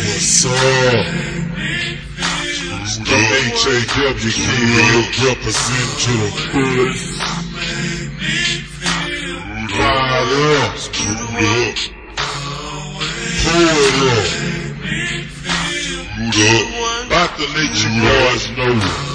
What's up? The HAW kid represent to the fullest. Ride up, screwed up. Pull it up. Screwed up. About to let you boys know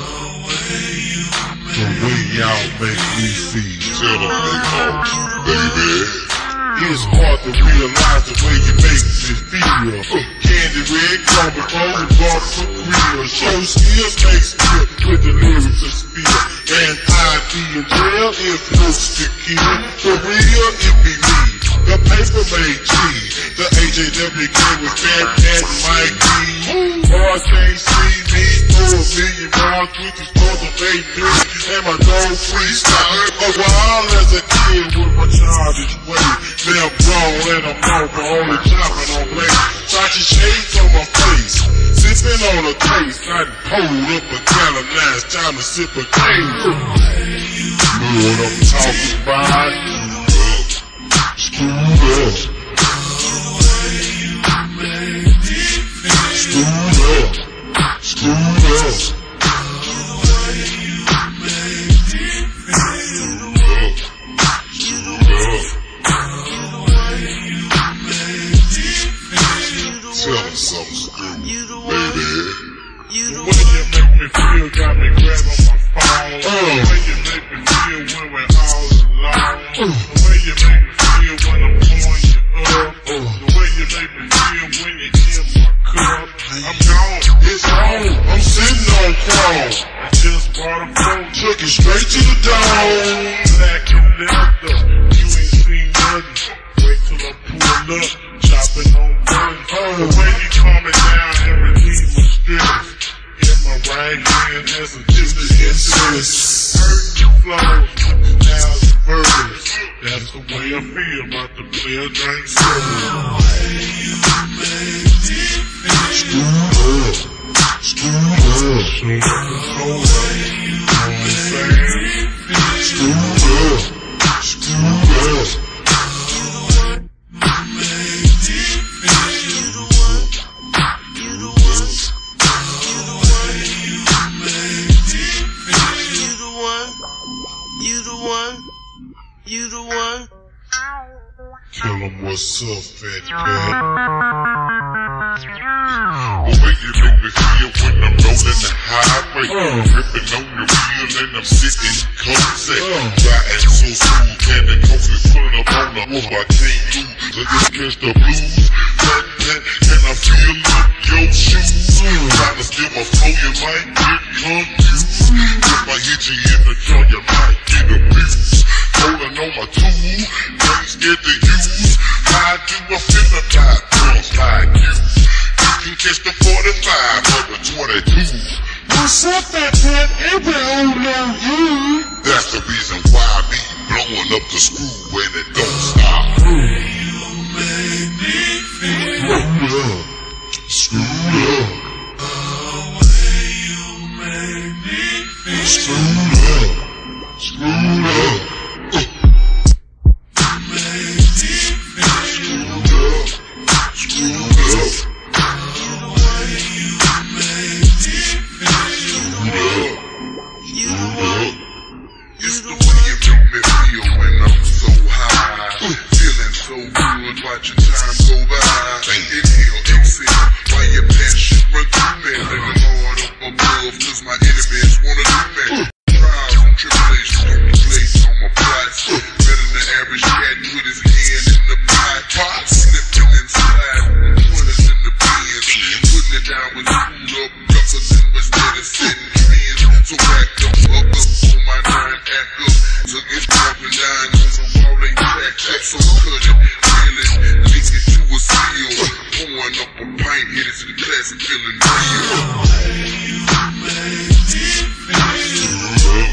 the way y'all make me feel. Tell them they call baby. It's hard to realize the way you make me feel. Candy red, coming from the bar for real. Show skills, make skill with the lyrics of spill. And I'd be in jail if looks to kill. For real, it be me, the paper made G. The HAWK with Fat Cat Mike D. Boys can't see me through $1 million with these stores of 8 million. And my dog freestyle. A while as a kid with my childish way. Now I'm grown and I'm over, only chopping on blade. Sachi shades on my face, sipping on a taste. I done pulled up a gallon, now it's time to sip a case. Know what I'm talking about? Screwed up. Screwed up. Screwed up. The way you make me feel got me grabbing my phone. The way you make me feel when we're all alone. The way you make me feel when I'm pouring you up. The way you make me feel when you're in my cup. I'm gone, it's on, I'm sitting on chrome. I just bought a phone, took it straight to the dome. Black and leather, you ain't seen nothing. Wait till I pull up, chopping on buttons. The way you coming down and relieve my stress. My right hand has a different insist. Hurt your flows, now it's verbose. That's the way I feel about the player drink service. Screwed up, screwed up. Screwed up, screwed up. You the one. Tell them what's up, Fat Cat. The way you make me feel when I'm rolling the highway. Ripping on your wheel and I'm sitting cold-set. Riding so smooth, candy coated, pulling up on the move. I can't lose, I just catch the blues. And I feel up your shoes. Trying to steal my flow, you might get confused. If I hit you in the jaw, you might get abused. Holding on my tool, ain't scared to use. How do I feel about girls like you? You can catch the 45 or the 22. What's up, Fat Cat? Every old on you. That's the reason why I be blowing up the screw and it don't stop. You make me feel. Screwed up. The way you make me feel. Screwed up. Screwed up. Watching time go by. Inhale, exhale, while your passion run through me. Thank the Lord up above, cause my enemies wanna do me. Trials and tribulations don't place on my plots. Better than the average cat with his hand in the pot. Slipping and sliding, pointers in the bins. Putting it down with screwed up rubbers and was dead and setting spins. So backed up on my 9 act up. Took it dropping down on the wall, they jacked up, so cut it. Link it to a seal, pouring up a pint, hit it to the classic, feeling real. You make me feel.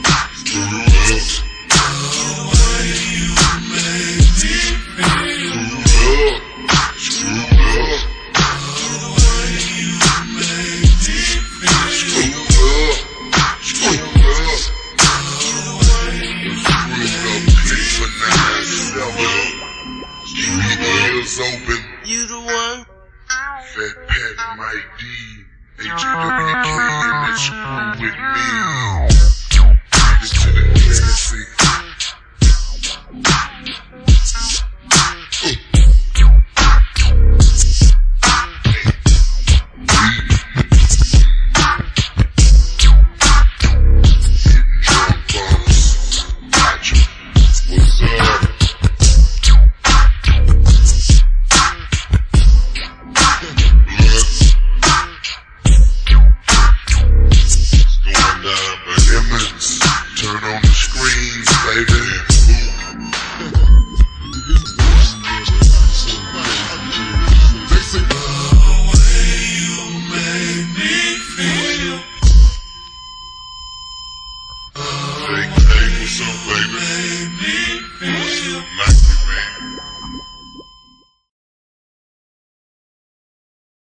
The way you make me feel. Screwed up. The way you make me feel. Screwed up. Screwed up. The way you Screwed up, click for 9-7. Street ears open. You the one. Fat Pat, Mike D, HWK, and it's screw with me.